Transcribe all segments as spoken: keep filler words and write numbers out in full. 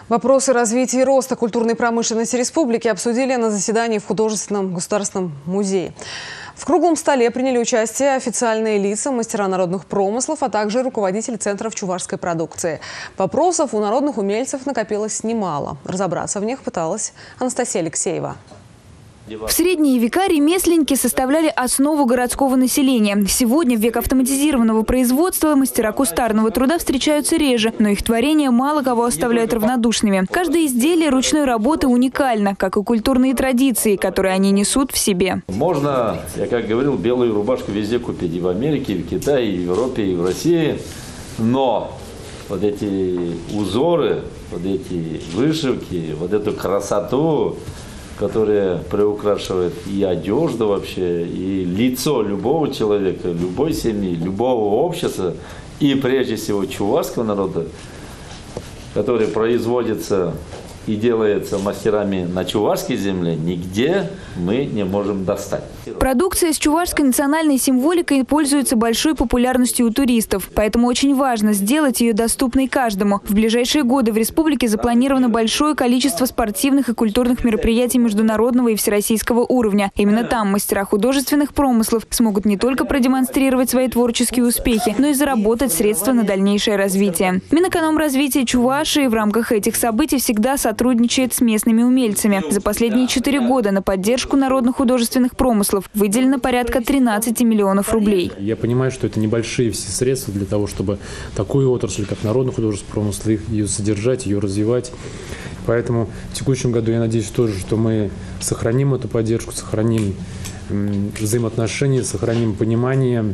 Вопросы развития и роста культурной промышленности республики обсудили на заседании в Художественном государственном музее. В круглом столе приняли участие официальные лица, мастера народных промыслов, а также руководители центров чувашской продукции. Вопросов у народных умельцев накопилось немало. Разобраться в них пыталась Анастасия Алексеева. В средние века ремесленники составляли основу городского населения. Сегодня, в век автоматизированного производства, мастера кустарного труда встречаются реже, но их творения мало кого оставляют равнодушными. Каждое изделие ручной работы уникально, как и культурные традиции, которые они несут в себе. Можно, я как говорил, белую рубашку везде купить. И в Америке, и в Китае, и в Европе, и в России. Но вот эти узоры, вот эти вышивки, вот эту красоту, которая приукрашивает и одежду вообще, и лицо любого человека, любой семьи, любого общества, и прежде всего чувашского народа, который производится и делается мастерами на чувашской земле, нигде мы не можем достать. Продукция с чувашской национальной символикой пользуется большой популярностью у туристов, поэтому очень важно сделать ее доступной каждому. В ближайшие годы в республике запланировано большое количество спортивных и культурных мероприятий международного и всероссийского уровня. Именно там мастера художественных промыслов смогут не только продемонстрировать свои творческие успехи, но и заработать средства на дальнейшее развитие. Минэкономразвития Чувашии в рамках этих событий всегда сотрудничает с местными умельцами. За последние четыре года на поддержку народных художественных промыслов выделено порядка тринадцати миллионов рублей. Я понимаю, что это небольшие все средства для того, чтобы такую отрасль, как народный художественный промысл, ее содержать, ее развивать. Поэтому в текущем году я надеюсь тоже, что мы сохраним эту поддержку, сохраним взаимоотношения, сохраним понимание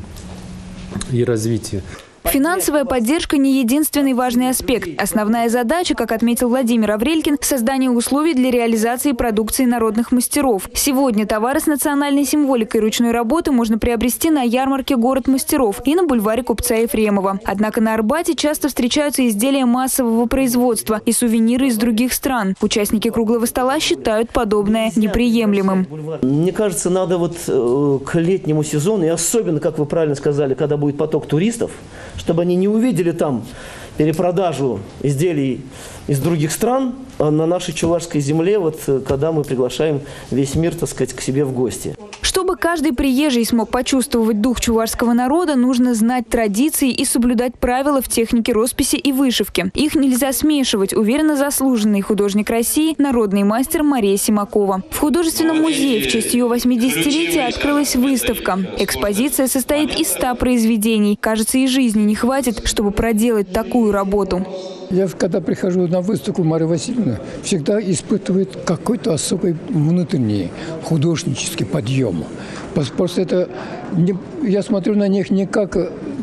и развитие. Финансовая поддержка не единственный важный аспект. Основная задача, как отметил Владимир Аврелькин, создание условий для реализации продукции народных мастеров. Сегодня товары с национальной символикой ручной работы можно приобрести на ярмарке «Город мастеров» и на бульваре Купца Ефремова. Однако на Арбате часто встречаются изделия массового производства и сувениры из других стран. Участники круглого стола считают подобное неприемлемым. Мне кажется, надо вот к летнему сезону, и особенно, как вы правильно сказали, когда будет поток туристов, чтобы они не увидели там перепродажу изделий из других стран на нашей чувашской земле, вот когда мы приглашаем весь мир, так сказать, к себе в гости. Чтобы каждый приезжий смог почувствовать дух чувашского народа, нужно знать традиции и соблюдать правила в технике росписи и вышивки. Их нельзя смешивать, уверенно заслуженный художник России, народный мастер Мария Симакова. В художественном музее в честь ее восьмидесятилетия открылась выставка. Экспозиция состоит из ста произведений. Кажется, и жизни не хватит, чтобы проделать такую работу. Я, когда прихожу на выставку Марии Васильевны, всегда испытывает какой-то особый внутренний художнический подъем. Просто это не, я смотрю на них не как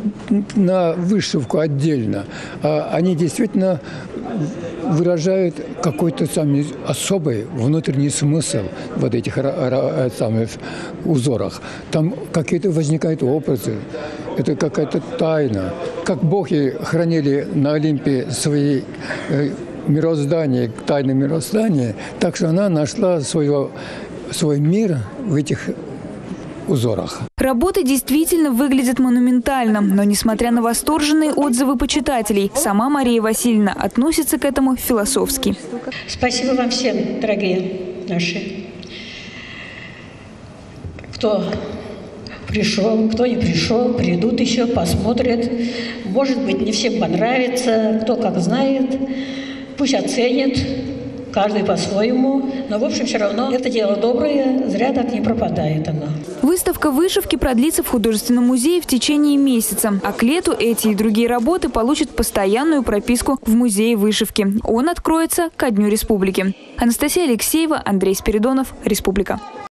на вышивку отдельно, а они действительно выражают какой-то самый особый внутренний смысл в вот этих самых узорах. Там какие-то возникают образы, это какая-то тайна. Как боги хранили на Олимпе свои э, мироздания, тайны мироздания, так что она нашла свое, свой мир в этих узорах. Работы действительно выглядят монументально, но несмотря на восторженные отзывы почитателей, сама Мария Васильевна относится к этому философски. Спасибо вам всем, дорогие наши, кто пришел, кто не пришел, придут еще, посмотрят. Может быть, не всем понравится, кто как знает, пусть оценит. Каждый по-своему, но в общем все равно это дело доброе, зря так не пропадает оно. Выставка вышивки продлится в художественном музее в течение месяца, а к лету эти и другие работы получат постоянную прописку в музее вышивки. Он откроется ко Дню Республики. Анастасия Алексеева, Андрей Спиридонов, Республика.